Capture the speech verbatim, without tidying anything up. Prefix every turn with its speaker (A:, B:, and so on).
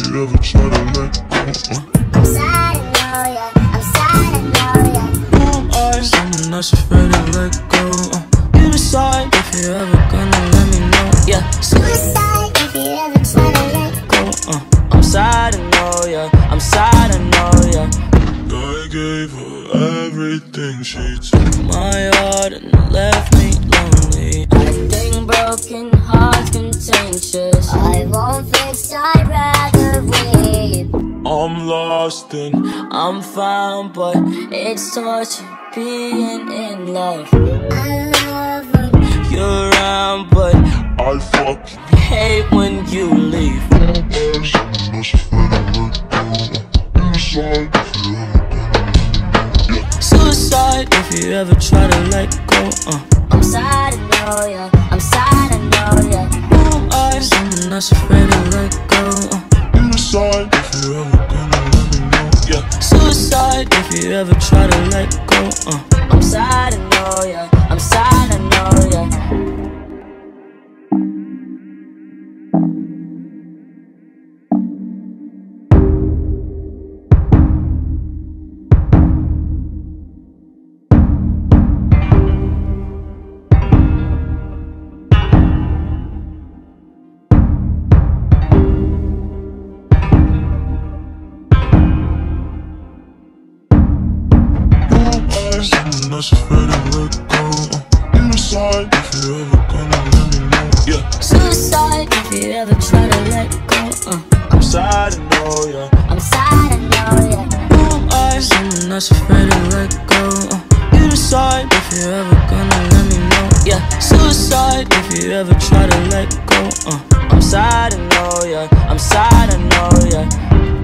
A: you ever try to let go. uh.
B: I'm sad, I know ya. I'm sad, I know ya.
C: Who am I? Someone that's afraid to let go. uh. You decide if you're ever gonna let me know. Yeah,
B: Suicide if you ever try to let go.
C: uh. I'm sad, I know ya. I'm sad, I know ya.
A: I gave her everything, she took
C: My heart and left me lonely.
B: I think broken hearts contentious. I won't fix, I'd rather weep.
A: I'm lost and
C: I'm found, but it's torture being in love.
B: I love when
C: You're around, but
A: I fuck
C: hate when you leave.
A: you. Someone that's afraid to let go. You decide if you ever gonna let me know. Yeah.
C: Suicide if you ever try to let go. uh.
B: I'm sad, I know ya. I'm sad, I know ya.
C: Who am I? Someone that's afraid to let go. uh.
A: You decide if you ever gonna let me know. Yeah.
C: Suicide if you ever try to let go. uh.
B: I'm sad, I know ya. I'm sad, I know ya.
A: Someone that's afraid to let go. uh. You decide if you ever gonna let me know. Yeah.
C: Suicide if you ever try to let go. uh.
A: I'm sad, I know ya.
B: I'm sad, I know ya.
C: Who am I? Someone that's afraid to let go. uh. You decide if you're ever gonna let me know. Yeah, suicide if you ever try to let go. uh. I'm sad, I know ya. I'm sad, I know ya.